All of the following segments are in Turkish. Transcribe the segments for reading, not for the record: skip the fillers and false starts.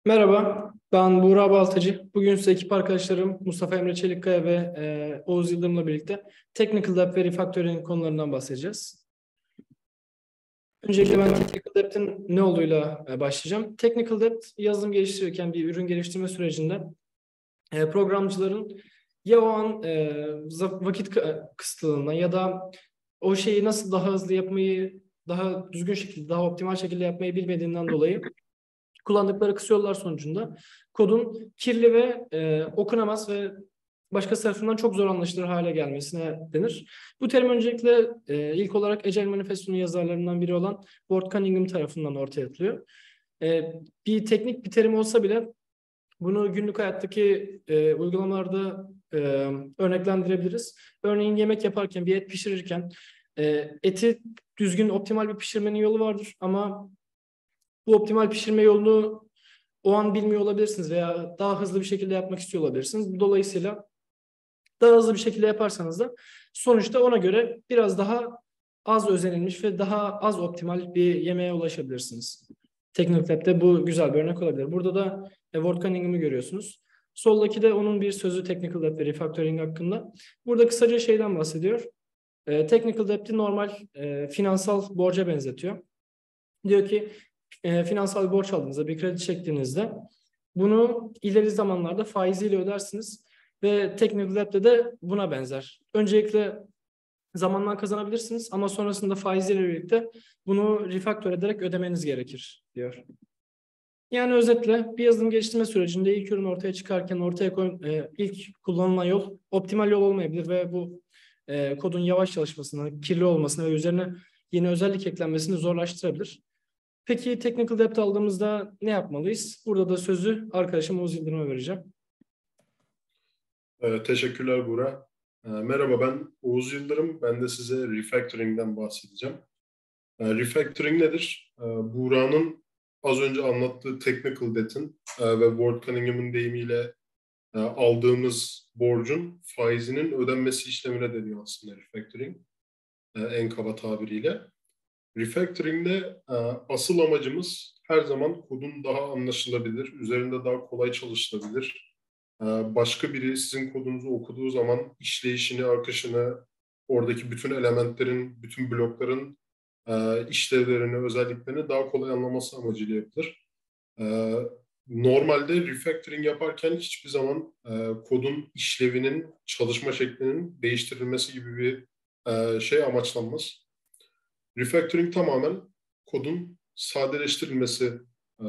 Merhaba, ben Buğra Baltacı. Bugün size ekip arkadaşlarım Mustafa Emre Çelikkaya ve Oğuz Yıldırım'la birlikte Technical Debt ve Refactoring konularından bahsedeceğiz. Öncelikle ben Technical Debt'in ne olduğuyla başlayacağım. Technical Debt, yazılım geliştirirken bir ürün geliştirme sürecinde programcıların ya o an vakit kısıtlılığından ya da o şeyi nasıl daha hızlı yapmayı, daha düzgün şekilde, daha optimal şekilde yapmayı bilmediğinden dolayı kullandıkları kısa yollar sonucunda kodun kirli ve okunamaz ve başkası tarafından çok zor anlaşılır hale gelmesine denir. Bu terim öncelikle ilk olarak Agile Manifesto'nun yazarlarından biri olan Ward Cunningham tarafından ortaya atılıyor. Bir teknik bir terim olsa bile bunu günlük hayattaki uygulamalarda örneklendirebiliriz. Örneğin yemek yaparken, bir et pişirirken eti düzgün, optimal bir pişirmenin yolu vardır ama bu optimal pişirme yolunu o an bilmiyor olabilirsiniz veya daha hızlı bir şekilde yapmak istiyor olabilirsiniz. Dolayısıyla daha hızlı bir şekilde yaparsanız da sonuçta ona göre biraz daha az özenilmiş ve daha az optimal bir yemeğe ulaşabilirsiniz. Technical Lab'de bu güzel bir örnek olabilir. Burada da Ward Cunningham'ı görüyorsunuz. Soldaki de onun bir sözü Technical Lab ve Refactoring hakkında. Burada kısaca şeyden bahsediyor. Technical Debt'i normal finansal borca benzetiyor. Diyor ki finansal bir borç aldığınızda, bir kredi çektiğinizde bunu ileri zamanlarda faiziyle ödersiniz ve Technical Lab'de de buna benzer. Öncelikle zamandan kazanabilirsiniz ama sonrasında faiziyle birlikte bunu refaktör ederek ödemeniz gerekir diyor. Yani özetle bir yazılım geliştirme sürecinde ilk ürün ortaya çıkarken ilk kullanılan yol optimal yol olmayabilir ve bu kodun yavaş çalışmasını, kirli olmasını ve üzerine yeni özellik eklenmesini zorlaştırabilir. Peki Technical Debt aldığımızda ne yapmalıyız? Burada da sözü arkadaşım Oğuz Yıldırım'a vereceğim. Teşekkürler Buğra. Merhaba, ben Oğuz Yıldırım. Ben de size refactoring'den bahsedeceğim. Refactoring nedir? Buğra'nın az önce anlattığı technical debt'in ve Ward Cunningham'ın deyimiyle aldığımız borcun faizinin ödenmesi işlemine deniyor aslında refactoring, en kaba tabiriyle. Refactoring'de asıl amacımız her zaman kodun daha anlaşılabilir, üzerinde daha kolay çalışılabilir. Başka biri sizin kodunuzu okuduğu zaman işleyişini, akışını, oradaki bütün elementlerin, bütün blokların işlevlerini, özelliklerini daha kolay anlaması amacıyla yapılır. Normalde refactoring yaparken hiçbir zaman kodun işlevinin, çalışma şeklinin değiştirilmesi gibi bir şey amaçlanmaz. Refactoring tamamen kodun sadeleştirilmesi e,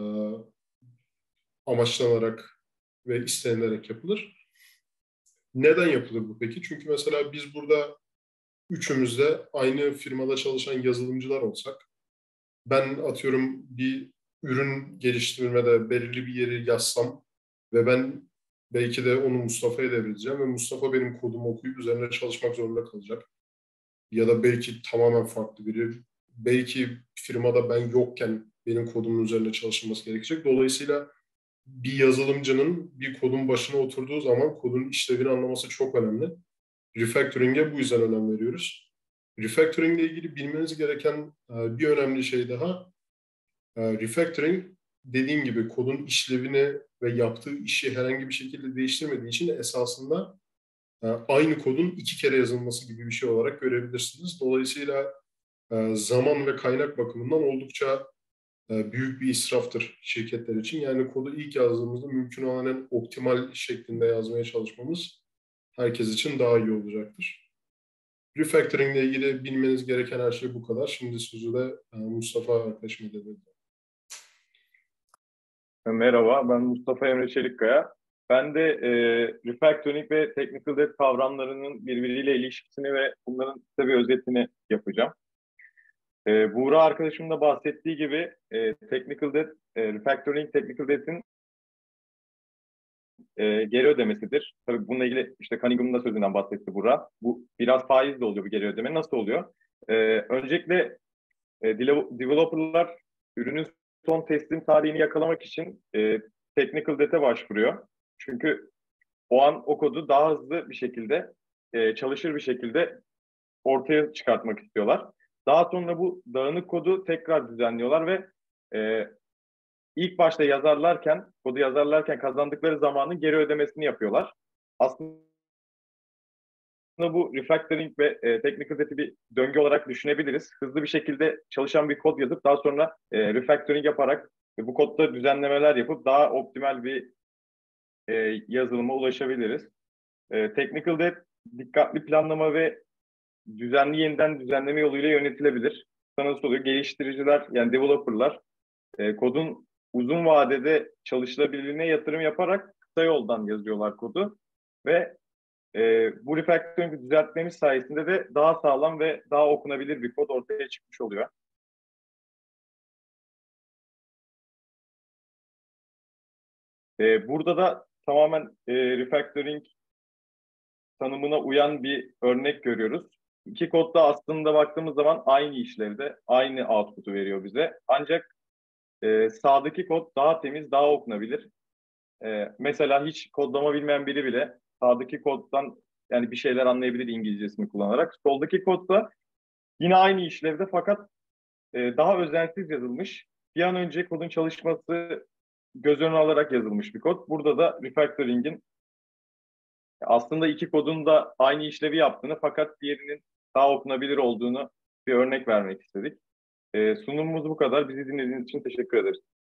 amaçlanarak ve istenilerek yapılır. Neden yapılır bu peki? Çünkü mesela biz burada üçümüz de aynı firmada çalışan yazılımcılar olsak, ben atıyorum bir ürün geliştirmede belirli bir yeri yazsam ve ben belki de onu Mustafa'ya devredeceğim ve Mustafa benim kodumu okuyup üzerine çalışmak zorunda kalacak. Ya da belki tamamen farklı biri, belki firmada ben yokken benim kodumun üzerine çalışılması gerekecek. Dolayısıyla bir yazılımcının bir kodun başına oturduğu zaman kodun işlevini anlaması çok önemli. Refactoring'e bu yüzden önem veriyoruz. Refactoring ile ilgili bilmeniz gereken bir önemli şey daha. Refactoring, dediğim gibi, kodun işlevini ve yaptığı işi herhangi bir şekilde değiştirmediği için esasında aynı kodun iki kere yazılması gibi bir şey olarak görebilirsiniz. Dolayısıyla zaman ve kaynak bakımından oldukça büyük bir israftır şirketler için. Yani kodu ilk yazdığımızda mümkün olan en optimal şeklinde yazmaya çalışmamız herkes için daha iyi olacaktır. Refactoring ile ilgili bilmeniz gereken her şey bu kadar. Şimdi sözü de Mustafa arkadaşıma devrediyorum. Merhaba, ben Mustafa Emre Çelikkaya. Ben de refactoring ve technical debt kavramlarının birbiriyle ilişkisini ve bunların kısa bir özetini yapacağım. Buğra arkadaşımın da bahsettiği gibi technical debt, refactoring technical debt'in geri ödemesidir. Tabii bununla ilgili işte Cunningham'ın da sözünden bahsetti Buğra. Bu biraz faizli oluyor bu geri ödeme. Nasıl oluyor? Öncelikle developerlar ürünün son teslim tarihini yakalamak için technical debt'e başvuruyor. Çünkü o an o kodu daha hızlı bir şekilde, çalışır bir şekilde ortaya çıkartmak istiyorlar. Daha sonra bu dağınık kodu tekrar düzenliyorlar ve ilk başta kodu yazarlarken kazandıkları zamanın geri ödemesini yapıyorlar. Aslında bu refactoring ve technical debt'i bir döngü olarak düşünebiliriz. Hızlı bir şekilde çalışan bir kod yazıp daha sonra refactoring yaparak bu kodda düzenlemeler yapıp daha optimal bir yazılıma ulaşabiliriz. Technical debt dikkatli planlama ve düzenli yeniden düzenleme yoluyla yönetilebilir. Nasıl oluyor? Geliştiriciler yani developerlar kodun uzun vadede çalışılabilirliğine yatırım yaparak kısa yoldan yazıyorlar kodu ve bu refactoring'i düzeltmemiz sayesinde de daha sağlam ve daha okunabilir bir kod ortaya çıkmış oluyor. Burada da tamamen refactoring tanımına uyan bir örnek görüyoruz. İki kod da aslında baktığımız zaman aynı işlevde, aynı output'u veriyor bize. Ancak sağdaki kod daha temiz, daha okunabilir. Mesela hiç kodlama bilmeyen biri bile sağdaki koddan yani bir şeyler anlayabilir İngilizcesini kullanarak. Soldaki kod da yine aynı işlevde fakat daha özensiz yazılmış. Bir an önce kodun çalışması göz önüne alarak yazılmış bir kod. Burada da refactoring'in aslında iki kodun da aynı işlevi yaptığını fakat diğerinin daha okunabilir olduğunu bir örnek vermek istedik. Sunumumuz bu kadar. Bizi dinlediğiniz için teşekkür ederiz.